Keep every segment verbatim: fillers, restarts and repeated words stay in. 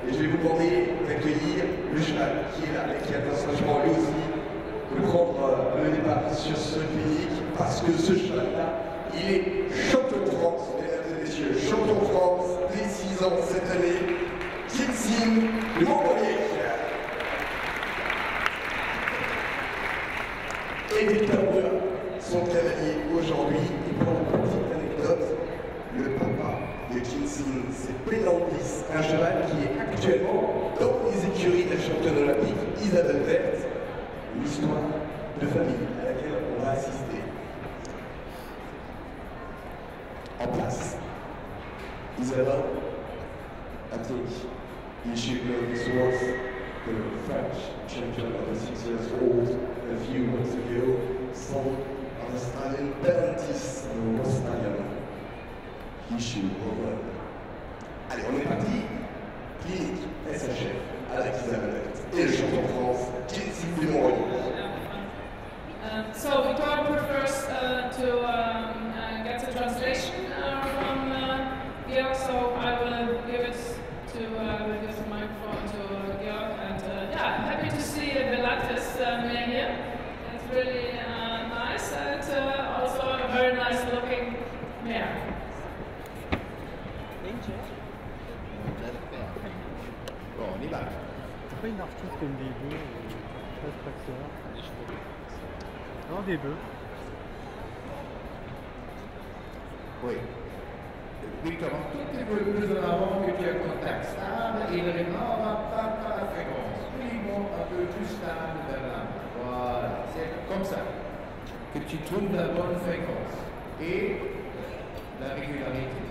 Et je vais vous demander d'accueillir le cheval qui est là et qui attend sagement lui aussi de prendre le départ sur ce clinique parce que ce cheval-là, il est champion de France, mesdames et messieurs, champion de France dès six ans cette année, Kinsin de Montpellier. Et Victor Brun, son cavalier aujourd'hui. Et pour la petite anecdote, le papa de Kinsin, c'est Pélantis, un cheval qui est actuellement dans les écuries de la championne olympique Isabelle Verte. Une histoire de famille à laquelle on va assister. En place. Isabelle, I think you should know this was the French champion of the six years old a few months ago, son of the stallion Pélantis, the stallion. He should over. Allez, on est parti. Clinique S H F avec Isabelle et le champion de France, Kinsin de Montpellier. Um, so Victor prefers uh, to um, uh, get the translation uh, from uh, Georg, so I will give it to uh, give the microphone to uh, Georg. And uh, yeah, happy to see uh, Pilates uh, mare here. It's really uh, nice and uh, also a very nice looking mare. Bon, on y va. C'est pas une artiste comme des bœufs, euh, pas tracteur. Non, des bœufs. Oui. Victor, un tout petit peu plus en avant que tu as contact stable et le remords va pas par la fréquence. Uniquement un peu plus stable vers l'avant. Voilà, c'est comme ça. Que tu trouves la bonne fréquence et la régularité.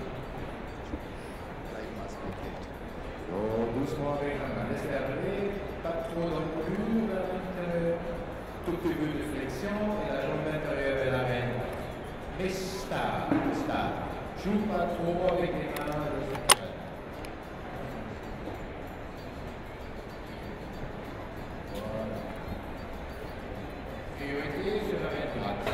Oh, doucement avec la main, laisse aller, pas trop dans le cul, vers l'intérieur. Tout petit peu de flexion et la jambe intérieure vers la reine. Mais stable, stable. Joue pas trop avec les mains. Voilà. Priorité sur la reine droite.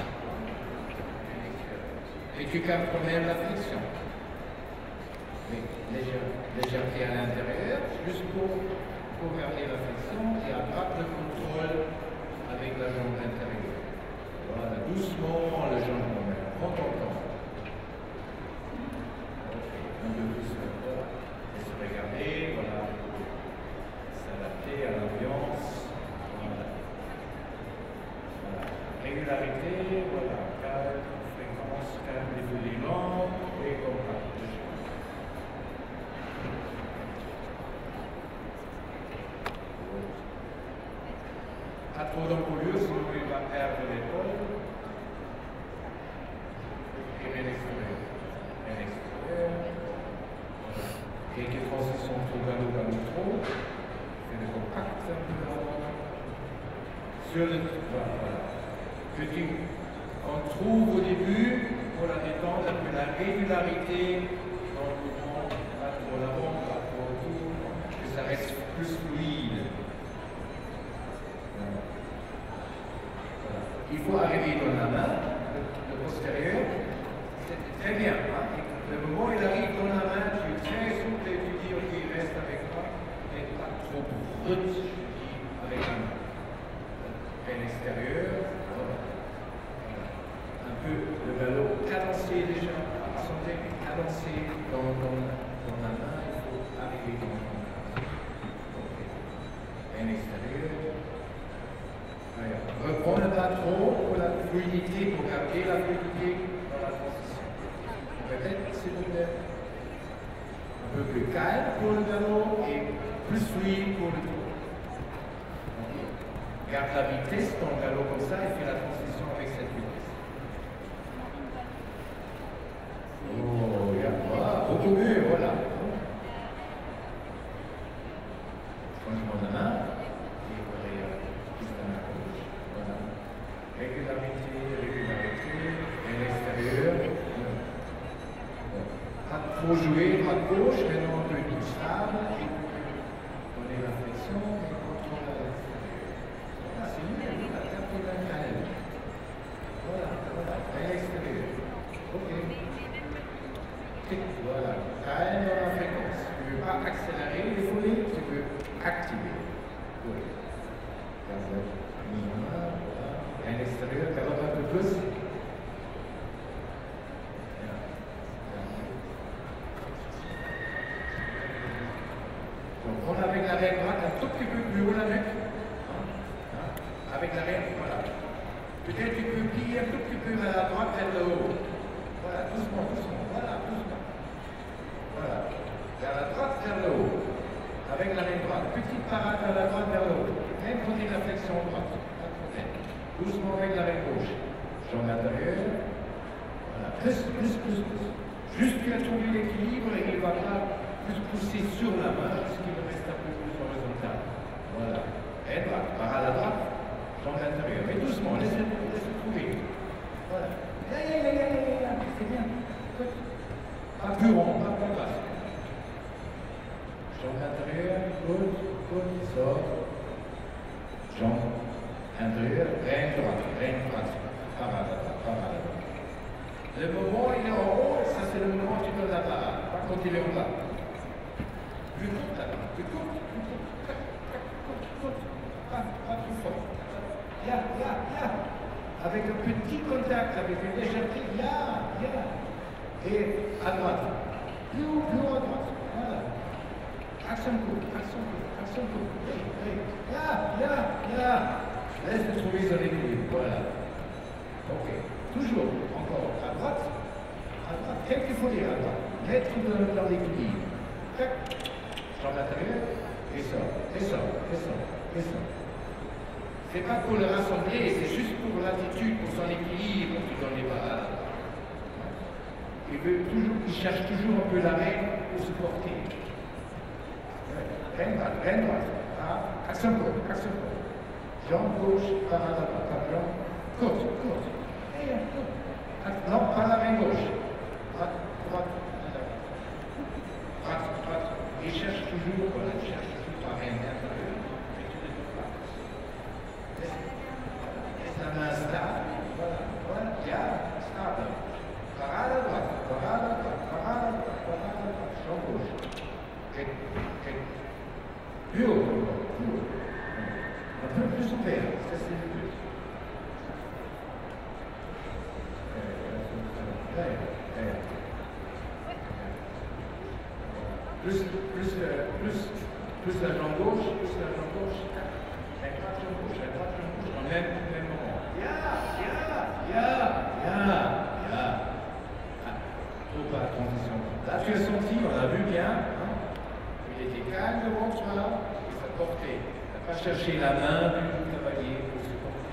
Et tu captes quand même la flexion. Mais légèreté à l'intérieur, juste pour, pour garder la flexion et attrape le contrôle avec la jambe intérieure. Voilà, doucement le jambe intérieure. Prends ton temps. Ok, un peu plus maintenant. Laisse regarder, voilà. S'adapter à l'ambiance. Voilà. Voilà. Régularité, voilà. Calme, fréquence, calme, défoulement et compact. Pas trop d'embouchure, sinon il va perdre l'épaule. Et bien l'extérieur. Bien l'extérieur. Quelques transitions trop galop, galop trop. Fais le compact un peu avant. Sur le voilà. Petit. On trouve au début, pour la détente, un peu la régularité dans le mouvement, pas trop l'avant, pas trop autour, que ça reste plus fluide. Il faut arriver dans la main, le, le postérieur, c'est très bien. Hein? Le moment où il arrive dans la main, tu es très souple et tu dis ok, reste avec moi, mais pas trop brut avec la main. Peine extérieure, voilà. Un peu le galop cadencé déjà, santé, cadencé dans, dans, dans la main, il faut arriver dans la main. Okay. Peine extérieure. Reprends pas trop pour la fluidité, pour garder la fluidité dans la transition. Peut-être, s'il vous plaît. Un peu plus calme pour le galop et plus fluide pour le tour. Garde la vitesse dans le galop comme ça et fais la transition avec cette vitesse. Oh, regarde, beaucoup mieux, voilà. Changement de main. Régularité, régularité, et l'extérieur. Pas trop jouer, pas de gauche, maintenant un peu plus stable, et donner la flexion, et contrôler à l'extérieur. Voilà, c'est mieux, la tête de la canne. Voilà, voilà, et l'extérieur. Ok. Voilà, calme dans la fréquence. Tu ne veux pas accélérer, il faut les activé. Oui. Garde minimum, voilà. Et à l'extérieur, galope un peu plus. Donc, on avec la main droite un tout petit peu plus haut la nuque. Hein? Hein? Avec la main, voilà. Peut-être tu peux plier un tout petit peu vers la droite, vers le haut. Voilà, doucement, doucement. Voilà, doucement. Voilà. Vers la droite, vers le haut. Avec la main droite. Petite parade vers la droite, vers le haut. Même prenez la flexion droite. Pas de problème. Doucement avec la main gauche. Jambe intérieure. Voilà. Plus, plus, plus, plus. Juste tu as trouvé l'équilibre et il va pas plus pousser sur la main jusqu'il reste un peu plus horizontal. Voilà. Et droite. Parade à droite. Jambe intérieure. Mais doucement. Laissez, laissez trouver. Voilà. Là, là, là, là, là, là. C'est bien. Pas plus rond, pas plus bas. Jambe intérieure, gauche, gauche, sort. Jambe intérieure, reine droite, reine droite. Parade, parade. Le moment, il est en haut, ça c'est le moment où tu donnes la parade. Pas continuer en bas. Plus court, là, plus court, plus court. Pas, pas plus fort. Là, là, là. Avec un petit contact, avec une légèreté, là, là. Et à droite. Plus haut, plus haut à droite. Voilà. Action court, action court, action court. Oui, oui. Là, là, là. Laisse trouver son équilibre. Voilà. Ok. Toujours, encore. À droite. À droite. Qu'est-ce qu'il faut dire à droite? Mettre dans, dans l'équilibre. Tac. Jambe intérieure. Et ça, et ça, et ça, et ça. C'est pas pour le rassembler, c'est juste pour l'attitude, pour son équilibre, tu donnes les parades. Il, veut toujours, il cherche toujours un peu la reine pour se porter. Reine droite, reine droite. Ah, action courte, action courte. Jambe gauche, parade à droite. Jambe courte, courte. Et courte. Non, pas la main gauche. Droite, droite. Droite, droite. Il cherche toujours, voilà, il cherche toujours la reine intérieure. Laisse la main stable. Voilà, voilà, bien, stable. Parade à droite, parade à droite, parade à droite, parade à droite, jambe gauche. Okay. Okay. Plus haut, plus haut. Un peu plus ouvert, ça c'est le but. Plus, plus, plus, plus la jambe gauche, plus la jambe gauche. La droite, jambe gauche, la droite, jambe gauche, en même, même moment. Ya, ya, ya, ya, ya. Pas transition. Là, tu as senti, on a vu bien, hein? Il était calme devant toi, et ça portait. Tu n'as pas cherché la main du cavalier pour se porter.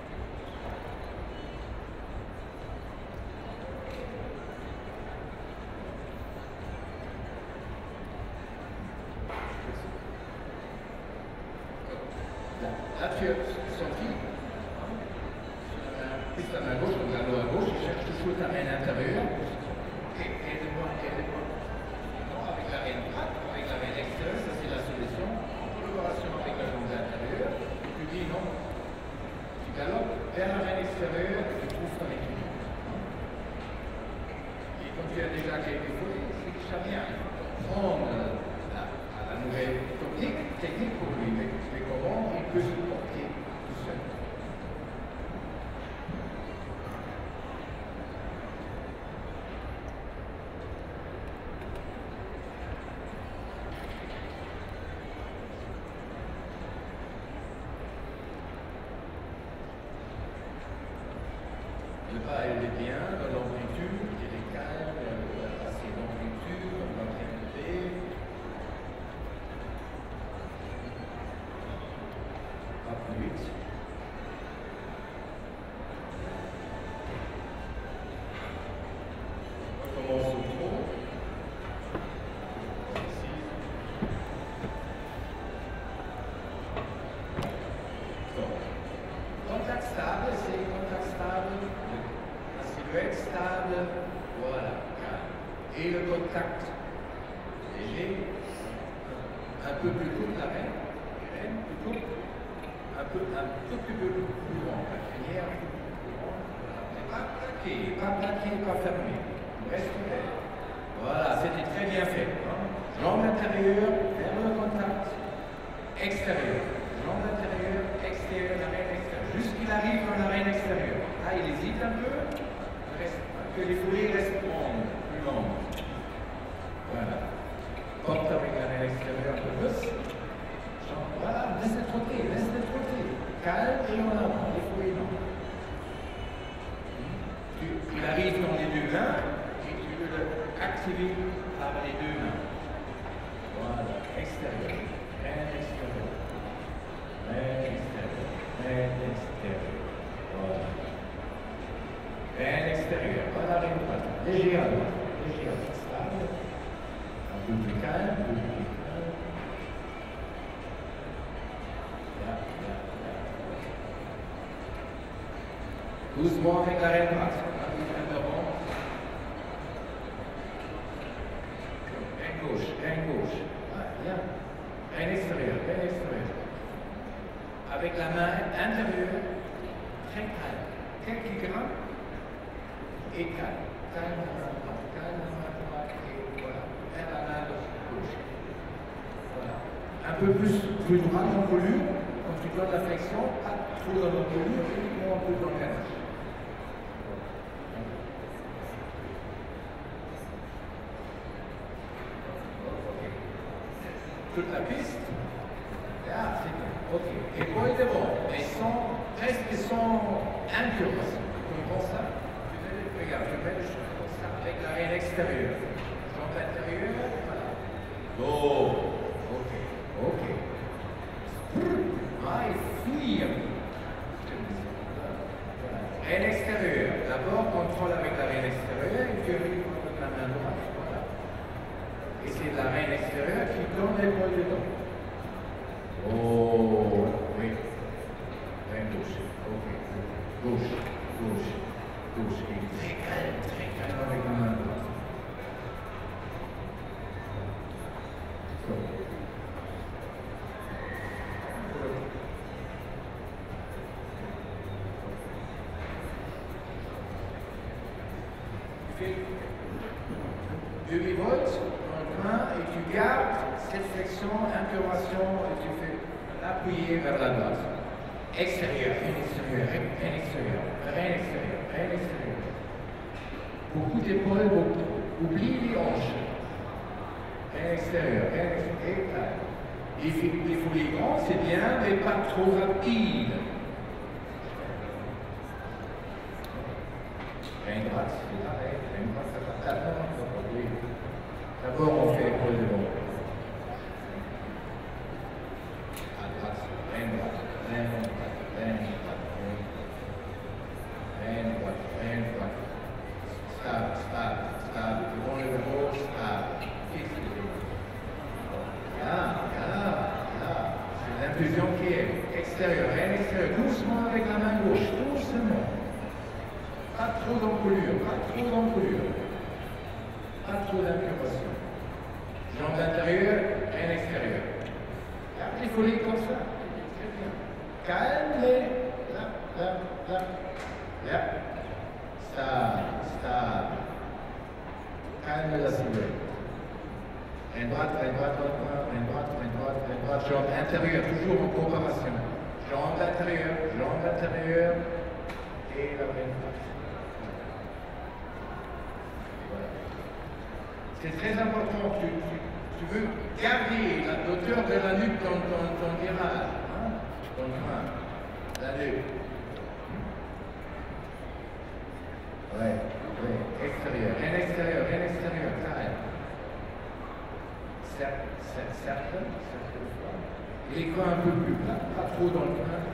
Là, là tu as senti, hein? Plus la main gauche, donc la main à gauche, tu cherches toujours ta main intérieure. Et, et de moi, et de moi. Non, avec la main droite, avec la main extérieure, ça c'est la solution. En collaboration avec la jambe intérieure, tu dis non. Tu galopes vers la main extérieure et tu trouves ton équilibre. Et comme tu as déjà quelques fois, c'est déjà bien. Prendre la, la nouvelle technique, technique pour lui, mais, mais comment il peut se porter tout seul. Le pas il est bien dans l'amplitude, il est calme, il a assez d'amplitude, on va bien lever. Pas plus vite. On commence au trot. Ici. Donc, contact stable, c'est contact stable. La silhouette stable, voilà, et le contact léger, un peu plus court la reine, plus court, un peu, un tout petit peu plus grand, la crinière un peu plus grand, voilà, mais pas plaqué, pas plaqué, pas fermé, reste ouvert. Voilà, c'était très bien fait. Hein? Jambe intérieure, vers le contact, extérieur. Jambe intérieure, extérieure, l'arène extérieure. Jusqu'il arrive dans l'arène extérieure. Là, il hésite un peu, reste, que les foulées restent longues, plus longues. Voilà. Porte avec l'arène extérieure un peu plus. Voilà, laisse-le trotter, laisse-le trotter. Calme et en avant, les foulées longues. Il arrive dans les deux mains et tu peux l'activer par les deux mains. Voilà, extérieur, main extérieur, main extérieur, main extérieur. Voilà. Main extérieur, voilà, arrive droite. Léger à droite, léger à droite, stable. Un peu plus calme, un peu plus calme. Là, là, là. Doucement avec l'arrêt droite. Main gauche, main gauche. Voilà, bien. Main extérieure, main extérieure. Avec la main intérieure, très calme. Quelques grammes et calme. Calme la main droite, calme la main droite et voilà. Vers la main gauche. Voilà. Un peu plus, plus droit dans l'encolure. Quand tu donnes la flexion, pas trop dans l'encolure, uniquement un peu dans le canage. Toute la piste. Là, c'est bien. Ok. Épaules devant. Mais sans, presque sans incurvation. Tu comprends ça? Regarde, je mets le chemin comme ça avec l'arène extérieure. Jambe intérieure, voilà. Oh. Ok. Ok. Ah, et fuir. Voilà. Arène extérieure. D'abord, contrôle avec l'arène extérieure et puis avec la main droite. Voilà. Et c'est la main extérieure qui donne l'épaule dedans. Oh, oui. Main gauche. Ok. Gauche, gauche, gauche. Et très calme, très calme avec la main droite. So. Tu fais demi-volte. Et tu gardes cette flexion, incurvation, et tu fais l'appuyer vers la droite. Extérieur, rein extérieur, rein extérieur, rein extérieur, rein extérieur. Beaucoup d'épaules, beaucoup. Oublie les hanches. Rein extérieur, rein extérieur. Et les foulées grandes, c'est bien, mais pas trop rapide. Rein droite, c'est pareil. Rein droite, ça va pas tellement. D'abord, on fait épaule devant. À droite, main droite, main droite, main droite, main droite, main droite. Stable, stable, stable. Devant le bureau, stable. Fixe le bureau. Là, là, là. C'est l'impulsion qui est extérieure, main extérieure. Doucement avec la main gauche, doucement. Pas trop d'encolure, pas trop d'encolure. Pas trop d'incurvation. Jambe intérieure, main extérieure. Garde les foulées comme ça. Très bien. Calme, mais là, là, là, là. Stable, stable. Calme la silhouette. Main droite, main droite, main droite, main droite, main droite. Jambe intérieure, toujours en préparation. Jambe intérieure, jambe intérieure. Et la main droite. C'est très important, tu, tu, tu veux garder la hauteur de la nuque dans ton virage, hein? Ton train, la nuque. Oui, oui, extérieur, rien extérieur, rien extérieur, calme. Cercle, cercle, cercle, cercle de fois. Et les coins un peu plus plats, pas trop dans le train.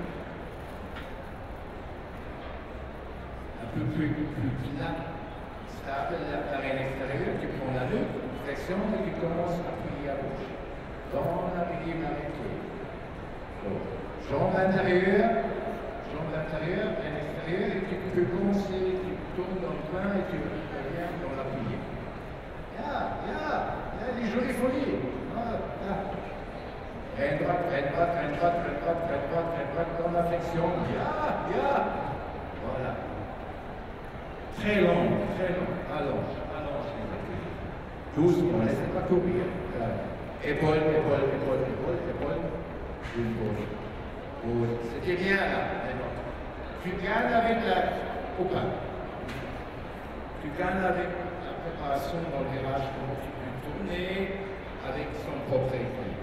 Un peu plus, plus plat. Stable, l'arène extérieure, tu prends la nuque, flexion et tu commences à appuyer à gauche. Dans la régime arrêtée. Jambe intérieure, jambe intérieure, arène extérieure, et tu peux commencer, tu tournes dans le coin et tu reviens dans l'appuyer. Ya, ya, ya, des jolies folies. Ah, ah. Main droite, main droite, main droite, main droite, main droite, main droite, dans la flexion. Ya, ya. Voilà. Très long, très long. Allonge, allonge les épaules. Doucement, laissez pas courir. Épaule, épaule, épaule, épaule, épaule. Une fois. Oh, c'était bien là. Maintenant. Tu gagnes avec la copain. Tu gagnes avec la préparation dans le virage, comment tu peux tourner avec son propre équilibre.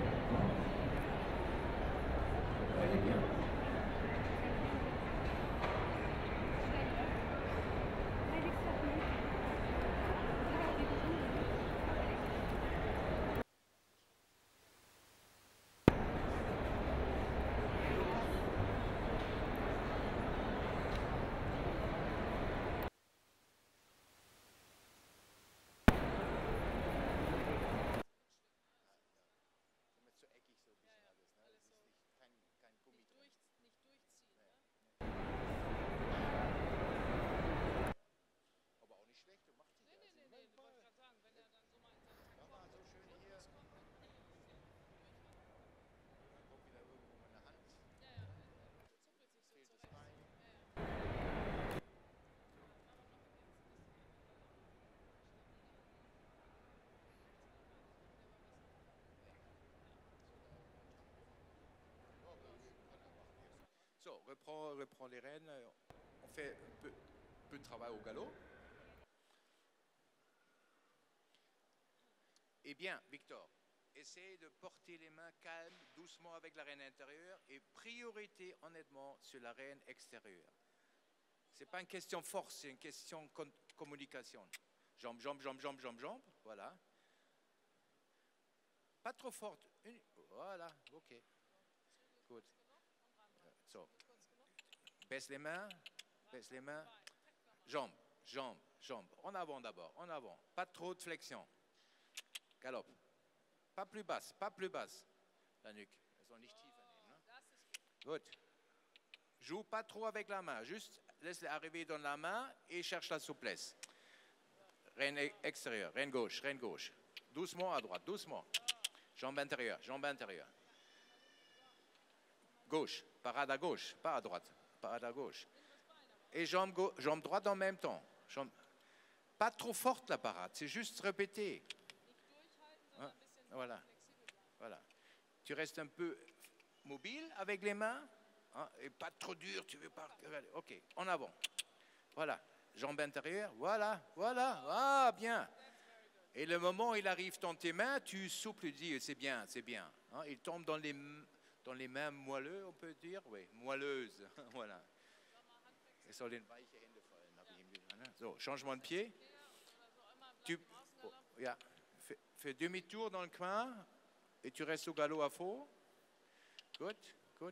Elle est bien. So, reprends, reprends les rênes. On fait un peu, peu de travail au galop. Eh bien, Victor, essaye de porter les mains calmes, doucement avec la reine intérieure et priorité honnêtement sur la reine extérieure. Ce n'est pas une question de force, c'est une question de communication. Jambe, jambe, jambe, jambe, jambe, jambe. Voilà. Pas trop forte. Une... Voilà, ok. Good. So. Baisse les mains, baisse les mains. Jambes, jambes, jambes. En avant d'abord, en avant. Pas trop de flexion. Galope. Pas plus basse, pas plus basse. La nuque. Elles sont nicht tief annehmen, non? Good. Joue pas trop avec la main. Juste laisse-les arriver dans la main et cherche la souplesse. Reine extérieure, reine gauche, reine gauche. Doucement à droite, doucement. Jambe intérieure, jambe intérieure. Gauche, parade à gauche, pas à droite. Parade à gauche. Et jambe, gauche, jambe droite en même temps. Jambe... Pas trop forte la parade, c'est juste répéter. Hein? Voilà. Voilà. Tu restes un peu mobile avec les mains, hein? Et pas trop dur, tu veux pas... Ok, en avant. Voilà. Jambe intérieure, voilà, voilà, ah, bien. Et le moment où il arrive dans tes mains, tu souples, tu dis, c'est bien, c'est bien. Hein? Il tombe dans les... Dans les mains moelleuses, on peut dire, oui, moelleuses, voilà. So, changement de pied. Tu oh, yeah. fais, fais demi-tour dans le coin et tu restes au galop à faux. Good, good.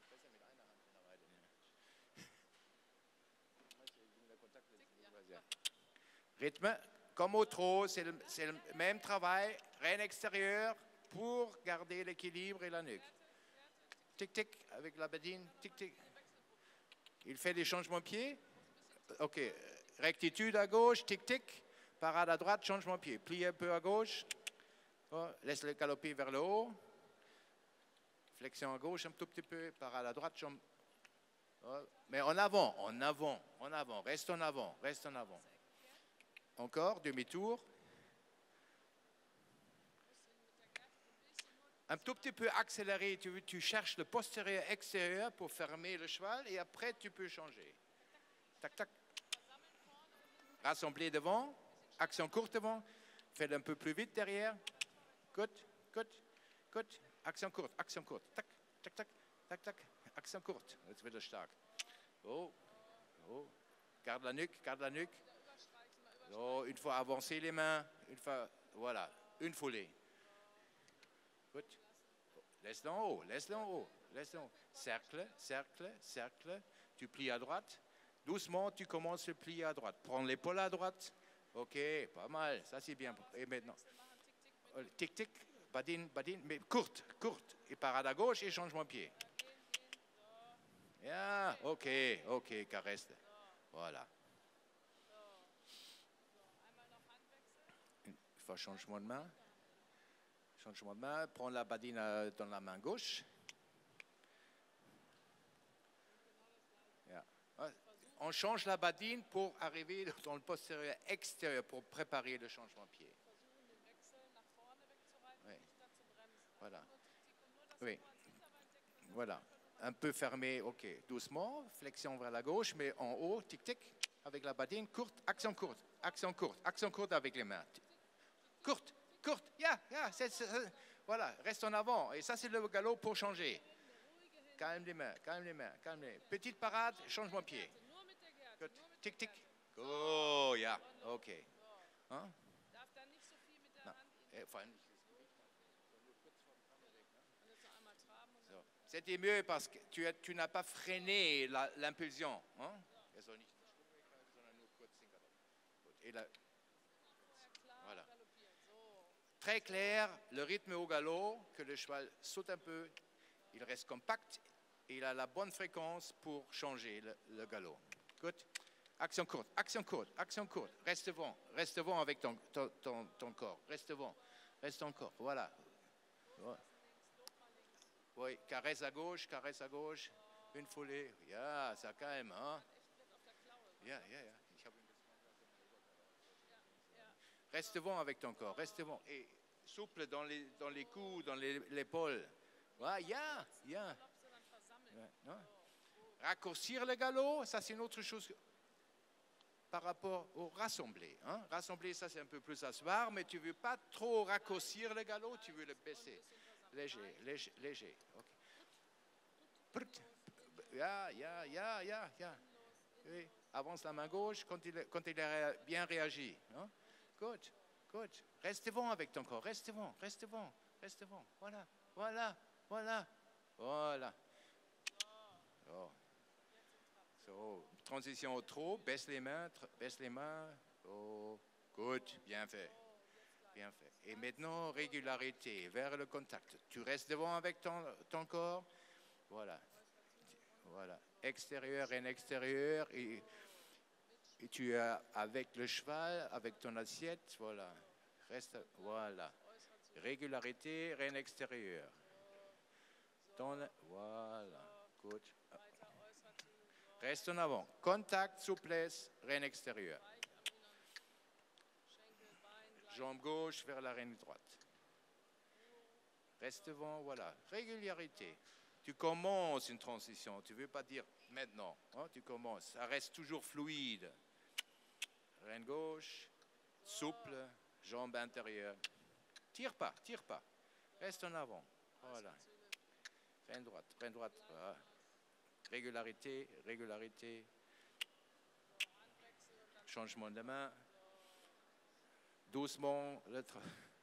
Rythme, comme au trot, c'est le, le même travail, reine extérieure pour garder l'équilibre et la nuque. Tic, tic, avec la badine, tic, tic. Il fait des changements de pied. Ok, rectitude à gauche, tic, tic. Parade à droite, changement de pied. Plie un peu à gauche. Oh, laisse-le galoper vers le haut. Flexion à gauche un tout petit peu. Parade à droite, jambe. Oh, mais en avant, en avant, en avant. Reste en avant, reste en avant. Encore, demi-tour. Un tout petit peu accéléré, tu, tu cherches le postérieur extérieur pour fermer le cheval et après tu peux changer. Tac, tac. Rassembler devant, action courte devant, faites un peu plus vite derrière. Good, good, good. Action courte, action courte. Tac, tac, tac, tac, tac. Action courte. Jetzt wird er stark. Oh, oh. Garde la nuque, garde la nuque. Oh, une fois avancer les mains, une fois, voilà, une foulée. Good. Laisse-le en haut, laisse-le en haut, laisse-le en haut. Cercle, cercle, cercle. Tu plies à droite. Doucement, tu commences le plier à droite. Prends l'épaule à droite. Ok, pas mal. Ça, c'est bien. Et maintenant, tic, tic, badine, badine, mais courte, courte. Et parade à gauche et changement de pied. Yeah, ok, ok, caresse. Voilà. Une fois changement de main. Changement de main, prends la badine dans la main gauche. Yeah. On change la badine pour arriver dans le postérieur extérieur pour préparer le changement de pied. Oui. Voilà. Oui. Voilà. Un peu fermé, ok. Doucement, flexion vers la gauche, mais en haut, tic-tic, avec la badine, courte, action courte, action courte, action courte avec les mains. Courte, courte, yeah, yeah, c'est, c'est, c'est. Voilà, reste en avant. Et ça, c'est le galop pour changer. Calme les mains, calme les mains, calme les mains. Petite parade, change-moi pied. Good. Tic, tic. Oh, yeah, ok. Hein? Non. Et, enfin, so. C'était mieux parce que tu, tu n'as pas freiné la, l'impulsion. Hein? Et là, voilà. Très clair, le rythme au galop, que le cheval saute un peu, il reste compact et il a la bonne fréquence pour changer le, le galop. Good. Action courte, action courte, action courte. Reste devant, reste devant avec ton, ton, ton, ton corps. Reste devant, reste encore. Voilà. Oui, caresse à gauche, caresse à gauche. Une foulée. Yeah, ça calme, hein? Yeah, yeah, yeah. Reste devant avec ton corps, reste devant. Et souple dans les, dans les coups, dans les, l'épaule. Ouais, yeah, yeah. Ouais, non? Raccourcir le galop, ça c'est une autre chose que, par rapport au rassembler. Hein? Rassembler, ça c'est un peu plus asseoir, mais tu ne veux pas trop raccourcir le galop, tu veux le baisser. Léger, léger, léger. Okay. Yeah, yeah, yeah, yeah, yeah. Oui. Avance la main gauche quand il, quand il a bien réagi. Hein? Good, good. Reste devant avec ton corps, reste devant, reste devant, reste devant. Voilà, voilà, voilà, voilà. Oh. So, transition au trot, baisse les mains, baisse les mains. Oh, good, bien fait, bien fait. Et maintenant, régularité, vers le contact. Tu restes devant avec ton, ton corps. Voilà, voilà. Extérieur et extérieur. Et, et tu es avec le cheval, avec ton assiette. Voilà, reste, voilà. Régularité, reine extérieure. Dans le, voilà, good. Reste en avant. Contact, souplesse, reine extérieure. Jambe gauche vers la reine droite. Reste devant, voilà. Régularité. Tu commences une transition. Tu ne veux pas dire maintenant. Hein, tu commences. Ça reste toujours fluide. Reine gauche, souple, jambe intérieure. Tire pas, tire pas. Reste en avant. Voilà. Reine droite, reine droite. Voilà. Régularité, régularité. Changement de main. Doucement. Le tra...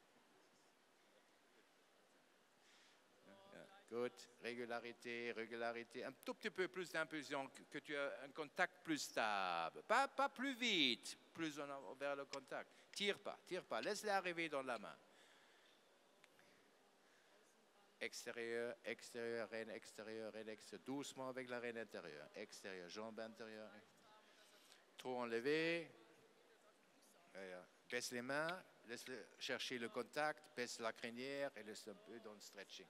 Good. Régularité, régularité. Un tout petit peu plus d'impulsion, que, que tu as un contact plus stable. Pas, pas plus vite, plus en avant, vers le contact. Tire pas, tire pas. Laisse-le arriver dans la main. Extérieur, extérieur, reine extérieure, reine extérieure. Doucement avec la reine intérieure. Extérieur, jambe intérieure. Trop enlevé. Baisse les mains, laisse -le chercher le contact, baisse la crinière et laisse un peu dans le stretching.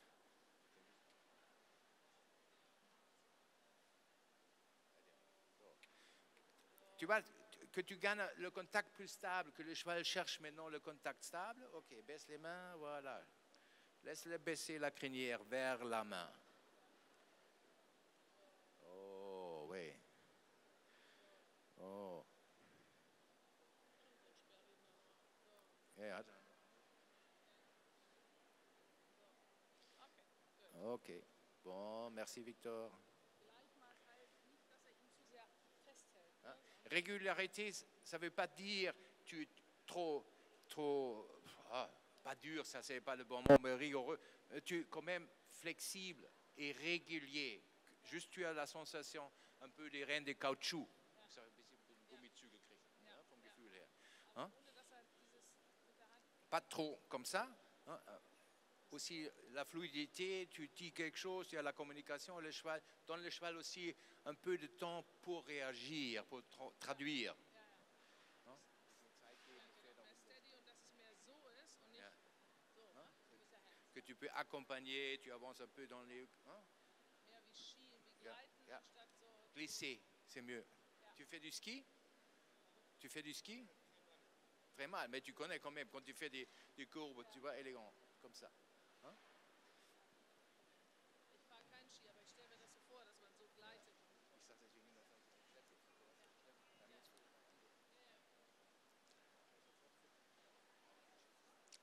Tu vois que tu gagnes le contact plus stable, que le cheval cherche maintenant le contact stable. Ok, baisse les mains, voilà. Laisse-le baisser la crinière vers la main. Oh, oui. Oh. Et attends. Ok. Bon, merci Victor. Hein? Régularité, ça ne veut pas dire tu es trop, trop, ah, pas dur, ça c'est pas le bon mot, mais rigoureux. Tu es quand même flexible et régulier. Juste tu as la sensation un peu des rênes de caoutchouc. Hein? Pas trop comme ça. Hein? Aussi la fluidité, tu dis quelque chose, tu as la communication, le cheval, donne le cheval aussi un peu de temps pour réagir, pour tra traduire. Hein? Yeah. Hein? Que tu peux accompagner, tu avances un peu dans les... Hein? Yeah. Yeah. Glisser, c'est mieux. Tu fais du ski? Tu fais du ski? Très mal, mais tu connais quand même, quand tu fais des, des courbes, tu vois, élégant, comme ça. Hein?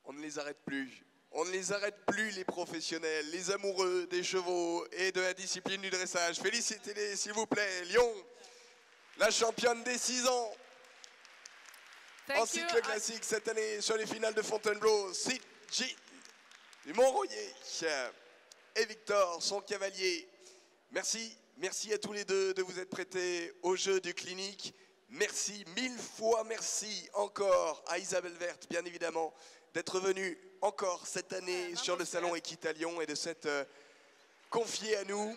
on ne les arrête plus. On ne les arrête plus, les professionnels, les amoureux des chevaux et de la discipline du dressage. Félicitez-les, s'il vous plaît. Lyon, la championne des six ans. Thank En you. cycle classique cette année sur les finales de Fontainebleau, Sid Jean du Montroyer et Victor, son cavalier. Merci, merci à tous les deux de vous être prêtés au jeu du clinique. Merci, mille fois merci encore à Isabelle Verte, bien évidemment, d'être venue encore cette année Ouais, sur le salon Equita Lyon et de s'être euh, confiée à nous.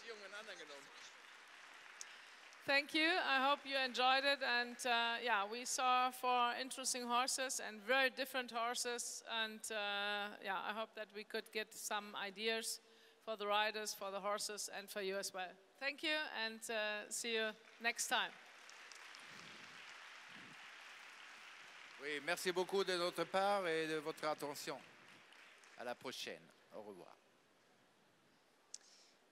Thank you. I hope you enjoyed it. And uh, yeah, we saw four interesting horses and very different horses. And uh, yeah, I hope that we could get some ideas for the riders, for the horses, and for you as well. Thank you, and uh, see you next time. Oui, merci beaucoup de notre part et de votre attention. À la prochaine. Au revoir.